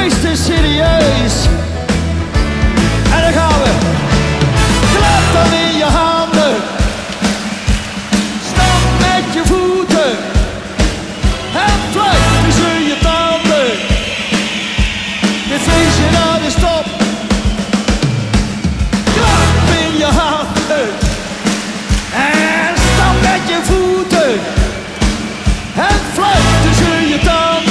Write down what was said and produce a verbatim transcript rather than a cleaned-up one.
feest is serieus. En dan gaan we. Klap dan in je handen. Stamp met je voeten. En fluit tussen je tanden. Dit feestje dat is top. Klap in je handen. En stamp met je voeten. En fluit tussen je tanden.